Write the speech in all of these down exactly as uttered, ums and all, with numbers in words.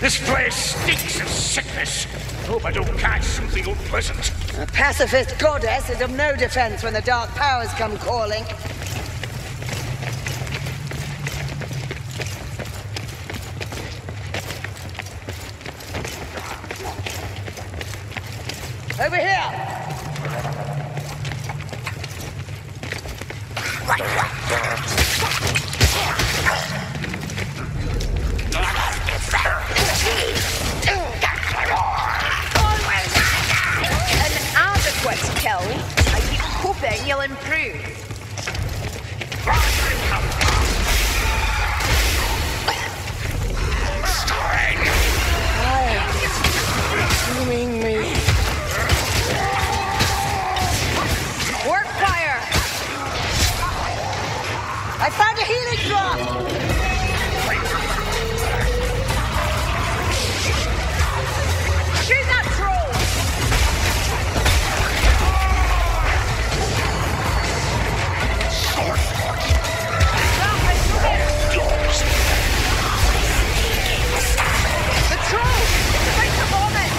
This place stinks of sickness. Hope I don't catch something unpleasant. A pacifist goddess is of no defense when the dark powers come calling. Over here! An adequate kill. I keep hoping you'll improve. Consuming me. Work fire! I found a healing drop! Shoot that troll! The troll! It's about to vomit!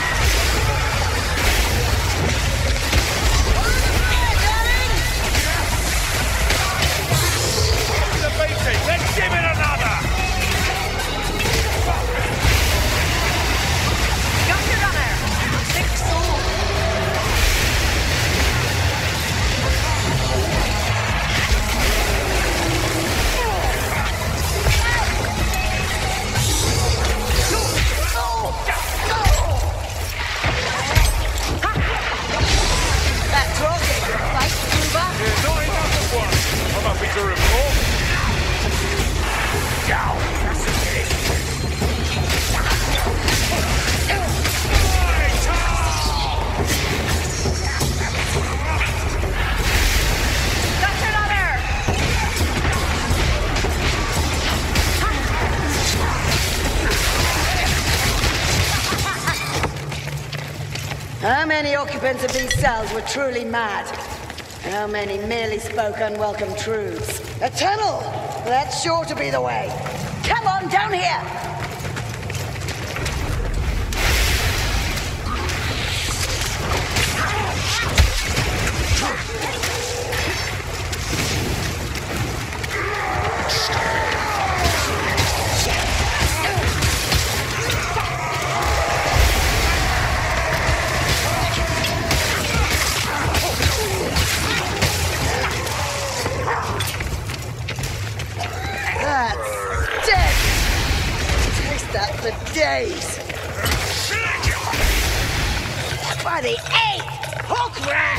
The beating! Let's give it another! Gutter runner! Six souls! That troll gave you a fight, Uber. There's not enough of one. I'm happy to report. Down! That's it. Gutter runner! How many occupants of these cells were truly mad? How many merely spoke unwelcome truths? A tunnel! That's sure to be the way. Come on, down here! That's dead! Taste that for days! By the eight! Hook rat!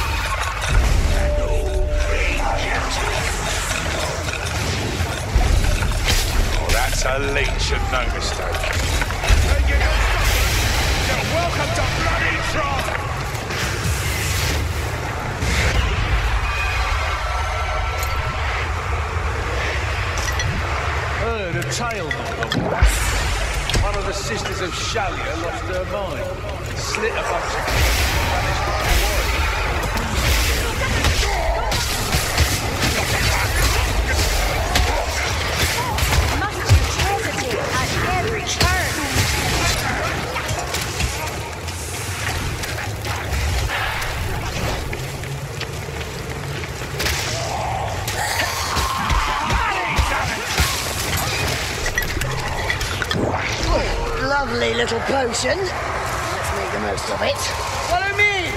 Oh, that's a leech and no mistake. Hey, you got something? You're welcome to bloody Tron! Heard a tale not long back. One of the sisters of Shalia lost her mind. Slit a bunch of people, vanished with Hawaii. Must you hesitate at every turn? Lovely little potion. Let's make the most of it. Follow me!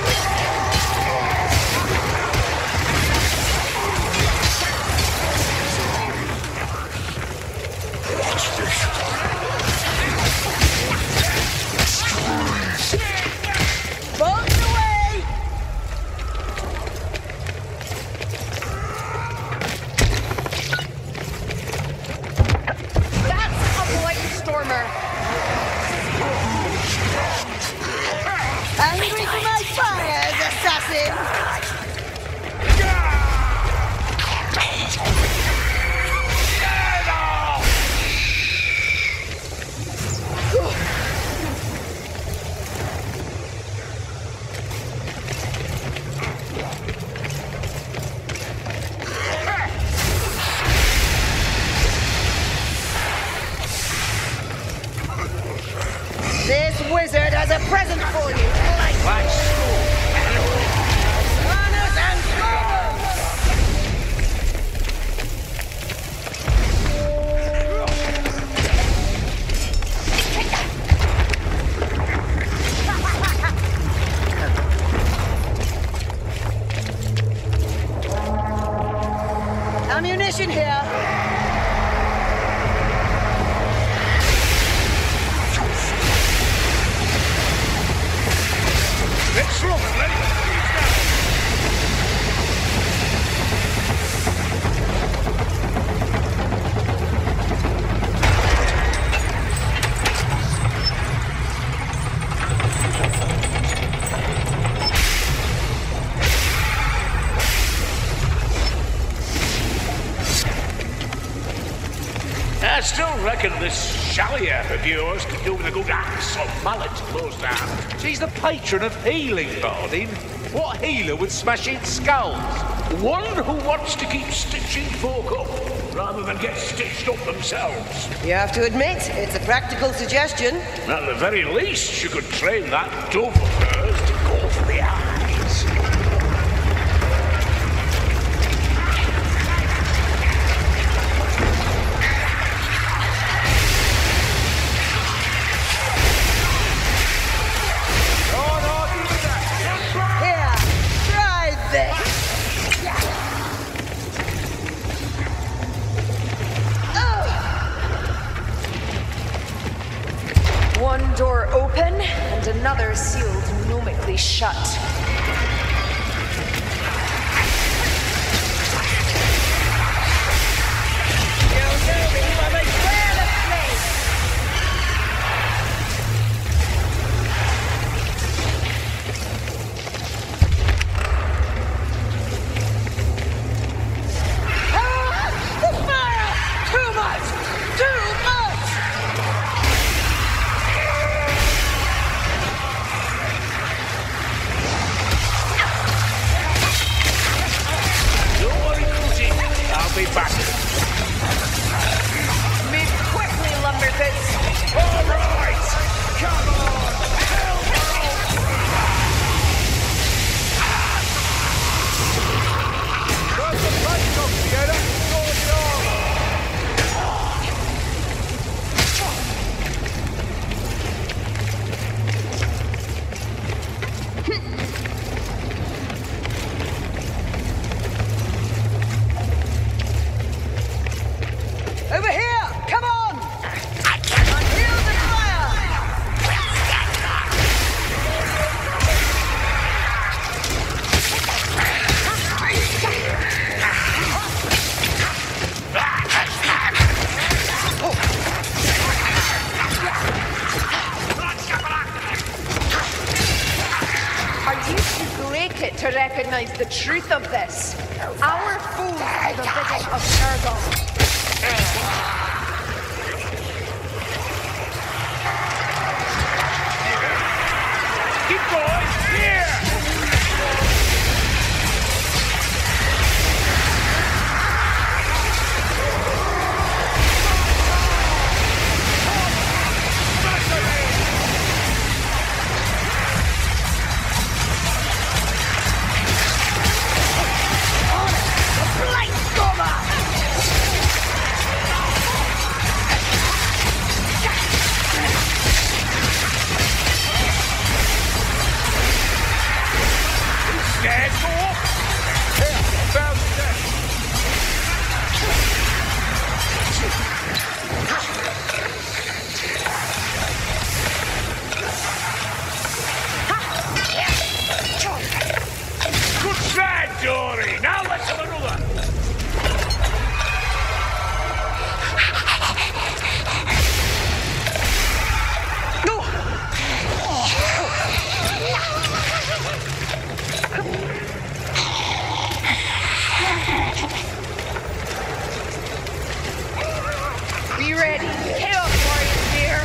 Bombs away! That's a Blight Stormer! Ammunition here. It's lovely. I still reckon this Shalia of yours could do with a good axe or mallet close down. She's the patron of healing, Bardin. What healer would smash in skulls? One who wants to keep stitching folk up, rather than get stitched up themselves. You have to admit, it's a practical suggestion. At the very least, you could train that dove of hers to go for the eyes. Here, try this. One door open and another sealed gnomically shut. Over here! Come on! Unheal the fire! Are you too naked to recognize the truth of this? Our foes are the bidding of Nurgle. Keep going! Here! Scared, go up! Here, found the nest. Good try, Dory! Now let's have another! Be ready. Chaos Warriors here.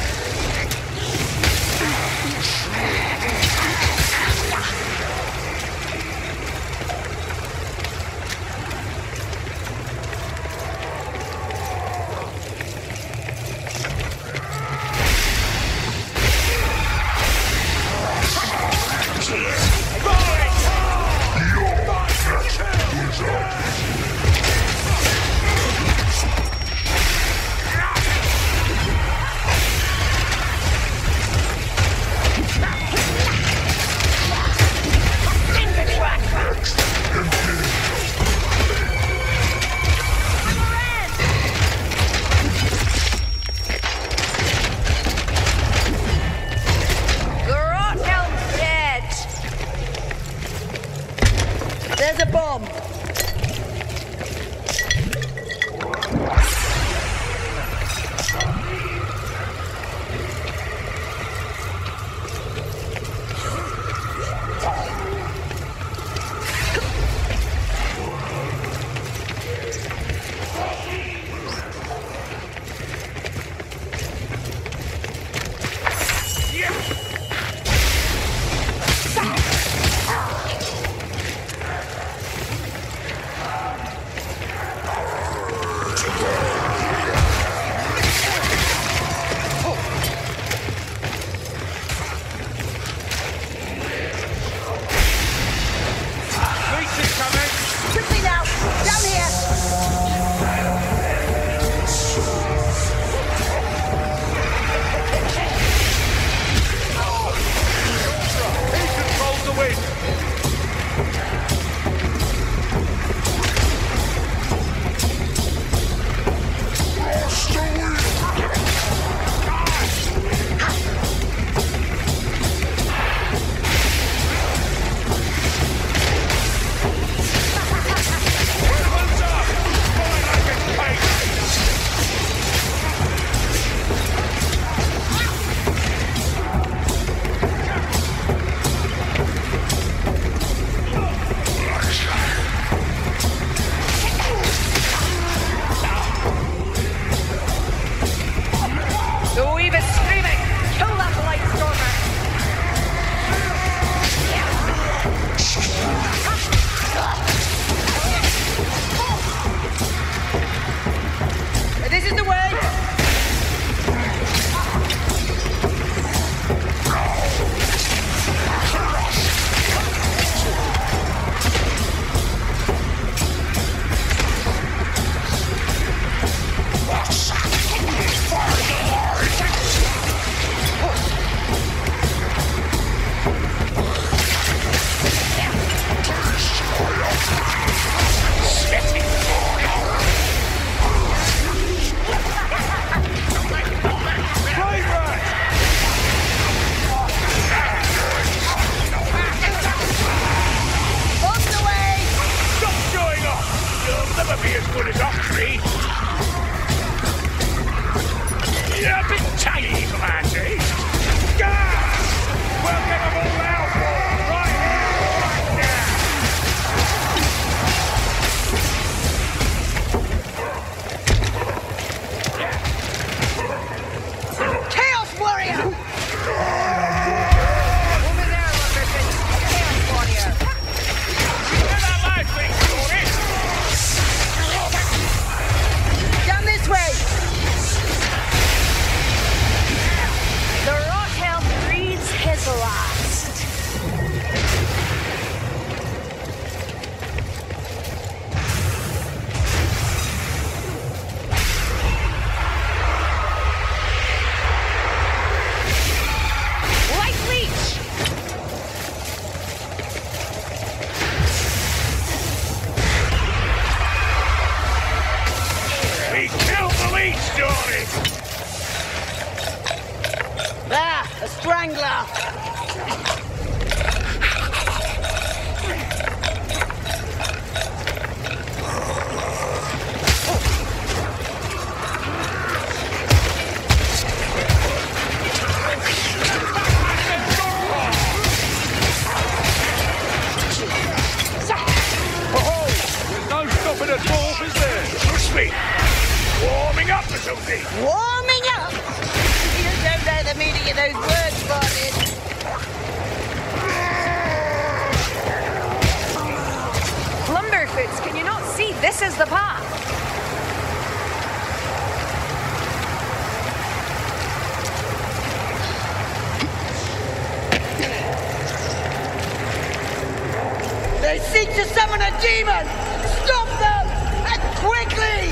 as good as Octree. You're a bit tangy, Commandy. Gah! We'll get them all out right here, right now. Chaos Warrior! Over there, Lumberton. Chaos Warrior. Get that life thing sorted. Down this way! The Rothelm breathes his last. Light leech! We killed the leech, Johnny. There, a strangler! There's no stopping a dwarf, is there? Trust me. Warming up or something. Warming up! You don't know the meaning of those words, Barney. Lumberfoots, can you not see this is the path? They seek to summon a demon! Stop them! And quickly!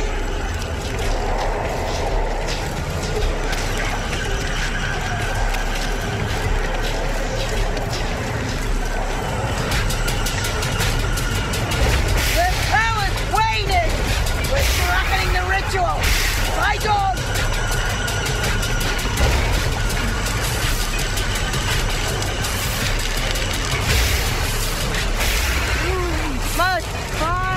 The power's waning! We're slackening the ritual! Fight on! Must fight!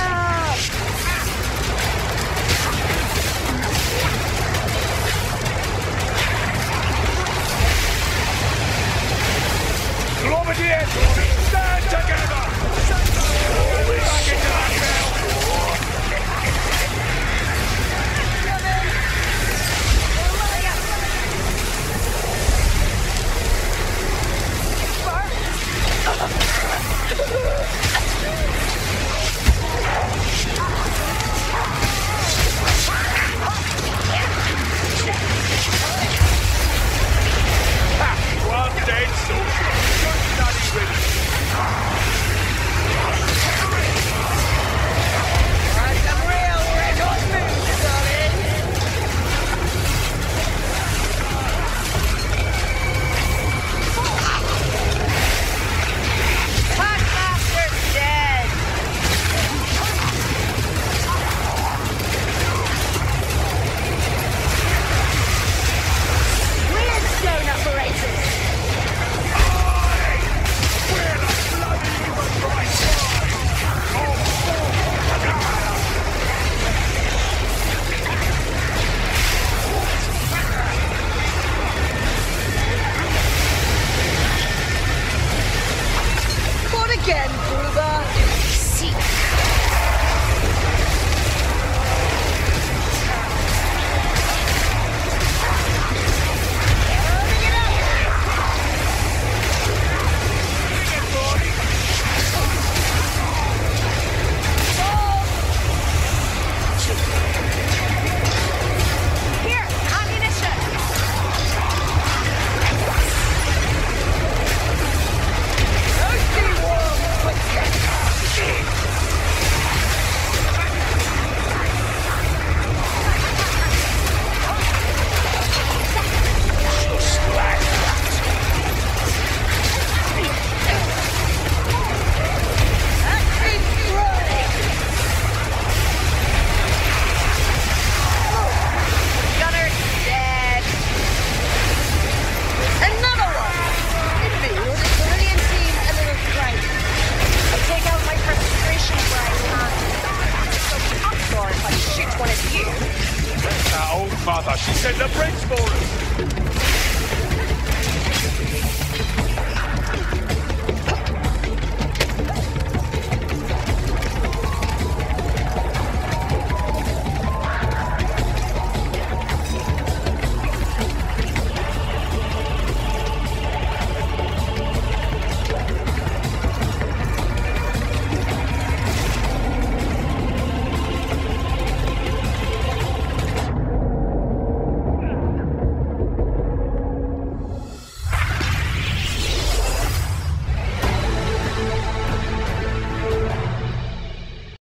one is you. That's our old mother. She sent the prince for us.